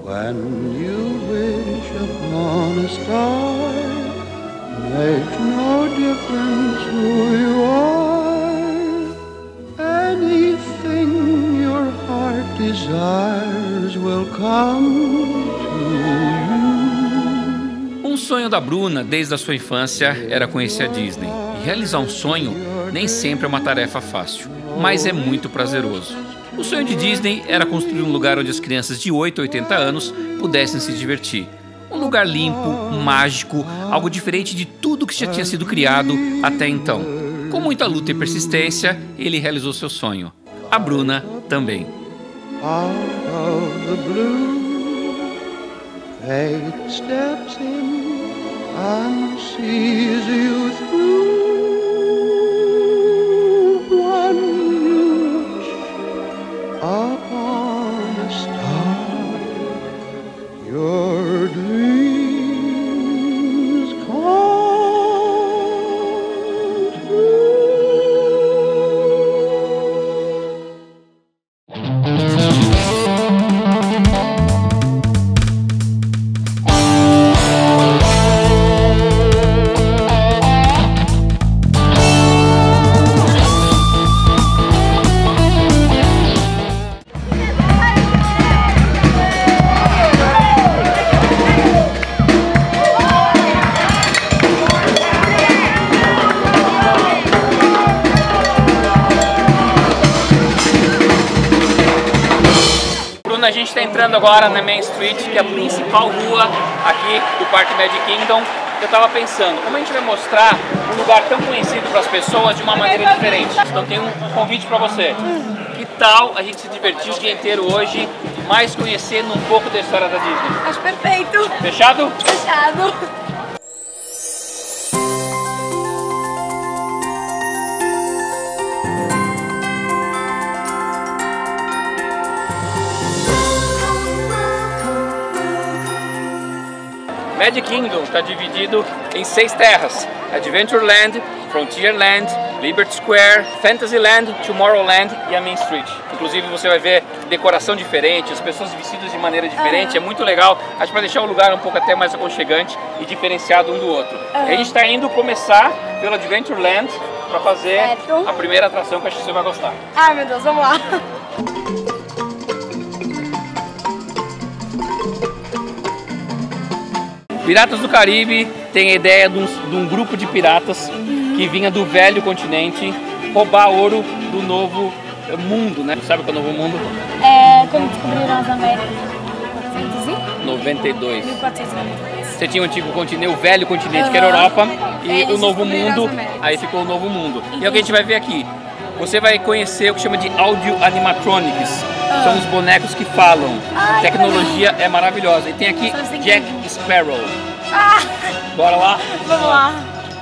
When you wish upon a star, makes no difference who you are. Anything your heart desires will come to you. Um sonho da Bruna desde a sua infância era conhecer a Disney. E realizar um sonho nem sempre é uma tarefa fácil, mas é muito prazeroso. O sonho de Disney era construir um lugar onde as crianças de 8 a 80 anos pudessem se divertir. Um lugar limpo, mágico, algo diferente de tudo que já tinha sido criado até então. Com muita luta e persistência, ele realizou seu sonho. A Bruna também. Out of the blue, fate steps in and sees you through. When you wish upon a star, your dreams come true. A gente está entrando agora na Main Street, que é a principal rua aqui do Parque Magic Kingdom. Eu estava pensando, como a gente vai mostrar um lugar tão conhecido para as pessoas de uma maneira diferente? Então tem um convite para você. Que tal a gente se divertir o dia inteiro hoje, mais conhecendo um pouco da história da Disney? Acho perfeito. Fechado? Fechado. Magic Kingdom está dividido em 6 terras: Adventureland, Frontierland, Liberty Square, Fantasyland, Tomorrowland e a Main Street. Inclusive você vai ver decoração diferente, as pessoas vestidas de maneira diferente, é muito legal. Acho que vai deixar o lugar um pouco até mais aconchegante e diferenciado um do outro. A gente está indo começar pelo Adventureland para fazer a primeira atração, que acho que você vai gostar. Ai meu Deus, vamos lá. Piratas do Caribe tem a ideia de um grupo de piratas que vinha do velho continente roubar ouro do novo mundo, né? Sabe o que é o novo mundo? É quando descobriram as Américas. 92. 1492. Você tinha o antigo continente, o velho continente, que era a Europa, e o novo mundo, aí ficou o novo mundo. E é o que a gente vai ver aqui. Você vai conhecer o que chama de audio animatronics. São os bonecos que falam. A tecnologia é maravilhosa. E tem aqui Jack Sparrow. Bora lá? Vamos lá.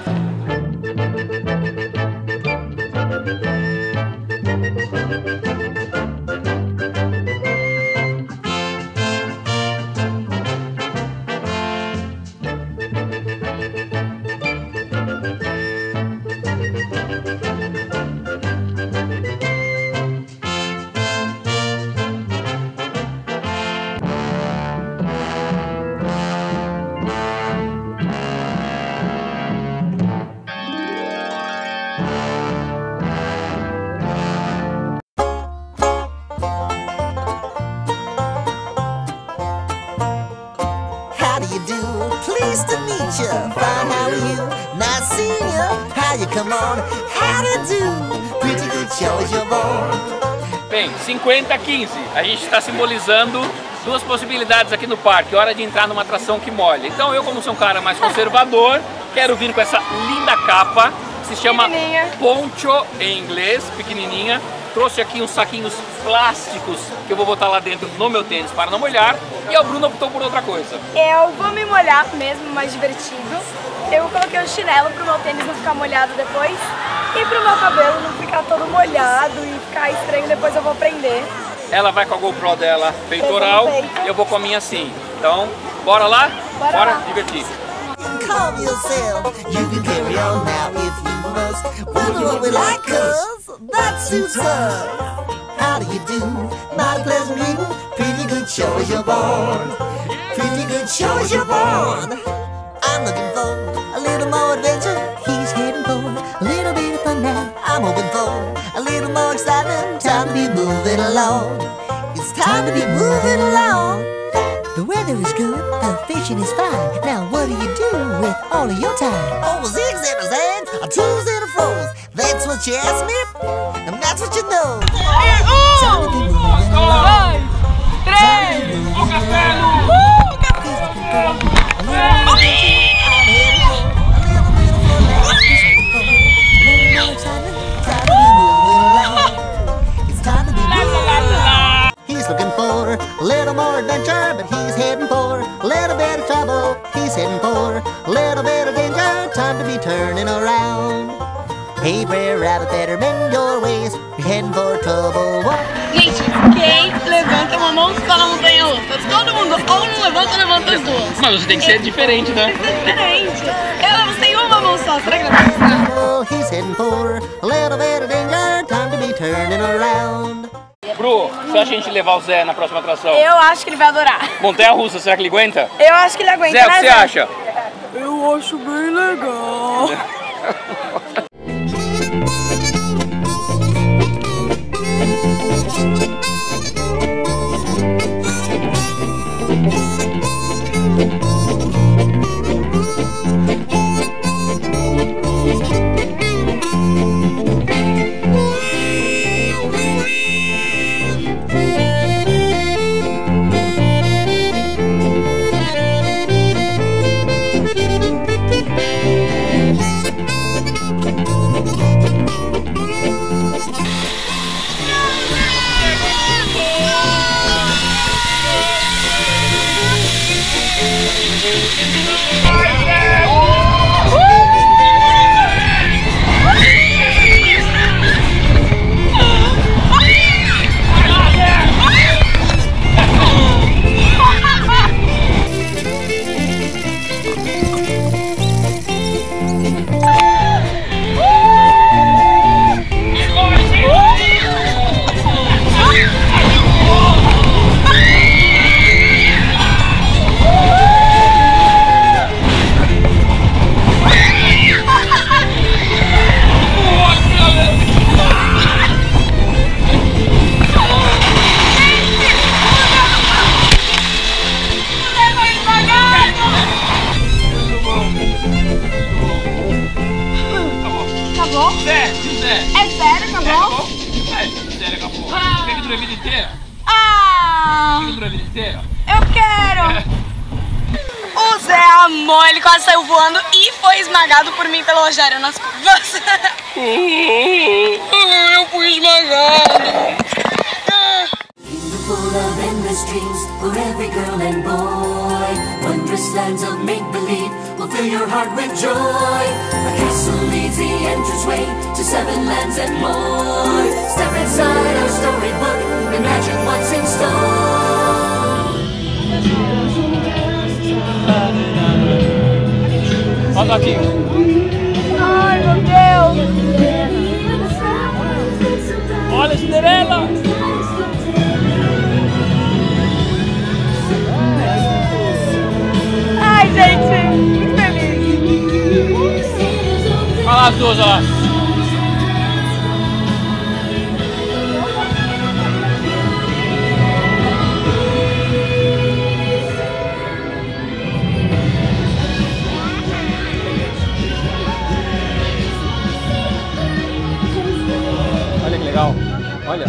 Pleased to meet you. Fine, how are you? Nice seeing you. How you come on? How to do? Pretty good show as you're born. Bem, 50-15. A gente está simbolizando duas possibilidades aqui no parque. Hora de entrar numa atração que molha. Então eu, como sou um cara mais conservador, quero vir com essa linda capa. Se chama poncho em inglês, pequenininha. Trouxe aqui uns saquinhos plásticos que eu vou botar lá dentro no meu tênis para não molhar. E a Bruna optou por outra coisa. Eu vou me molhar mesmo, mais divertido. Eu coloquei um chinelo pro meu tênis não ficar molhado depois. E pro meu cabelo não ficar todo molhado e ficar estranho, depois eu vou prender. Ela vai com a GoPro dela peitoral e eu vou com a minha assim. Então, bora lá? Bora divertir. Calm yourself, you can carry on now if you must. Wonder what we like, cause that suits us. how do you do? Not a pleasant greeting, pretty good show as you're born. Pretty good show as you're born. I'm looking for a little more adventure. He's heading for a little bit of fun now. I'm hoping for a little more excitement. Time to be moving along. It's time to be moving along. The weather is good, the fishing is fine. Now what do you do with all of your time? Oh, zigs and a zags, a twos and a froze. That's what you asked me, and that's what you know. Time to be moving along. Time to be moving along. Looking for a little more adventure, but he's heading for a little bit of trouble. He's heading for a little bit of danger, time to be turning around. Hey, Brer Rabbit, better mend your ways, you're heading for trouble. Gente, quem levanta uma mão só na montanha russa? Todo mundo ou não levanta ou levanta as duas. Mas você tem que ser diferente, né? Isso é diferente. Eu tenho uma mão só, será que não vai funcionar? He's heading for a little bit of danger, time to be turning around. Bru, você acha a gente levar o Zé na próxima atração? Eu acho que ele vai adorar. Montanha-russa, será que ele aguenta? Eu acho que ele aguenta, Zé, o né, que você acha? Eu acho bem legal. Eu quero! O Zé amou, ele quase saiu voando e foi esmagado por mim pelo Rogério nas curvas. Eu fui esmagado. Full of endless dreams for every girl and boy. Wondrous lands of make-believe will fill your heart with joy. A castle leads the entranceway to 7 lands and more. Step inside our storybook, imagine what's in store. Olha o gatinho. Ai, meu Deus! Olha a Cinderela! Ai, gente, muito feliz. Olha lá as duas, olha lá. Olha que legal. Olha.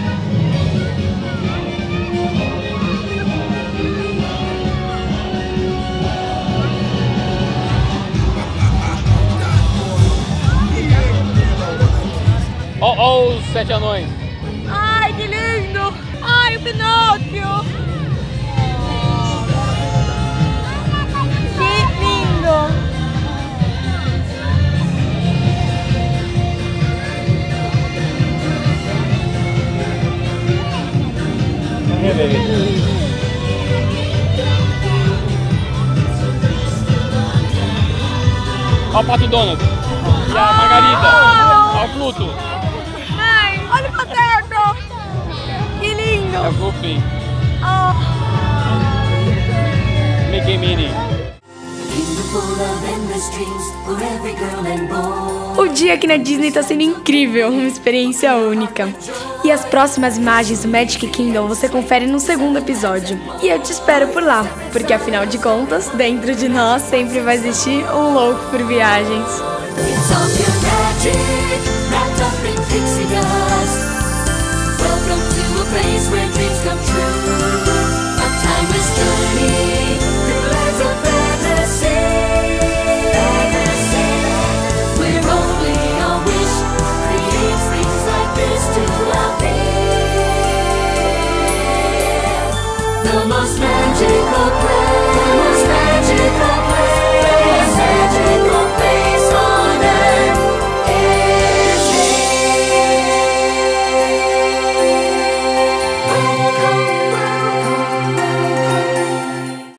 Ó os 7 anões. Ai, que lindo! Ai, o Pinóquio! Que lindo! Olha o Pato Donald e a Margarida. Olha o Pluto. Mãe, olha o Pateta! É o fofinho. Oh. Mickey Minnie. O dia aqui na Disney tá sendo incrível, uma experiência única. E as próximas imagens do Magic Kingdom você confere no segundo episódio. E eu te espero por lá, porque afinal de contas, dentro de nós sempre vai existir um louco por viagens. It's all your magic, wrapped up in pixie dust. Welcome to a place where dreams come true. A timeless journey through lands of fantasy. Where only a wish creates things like this to appear. The most magical place, the most magical place, magical.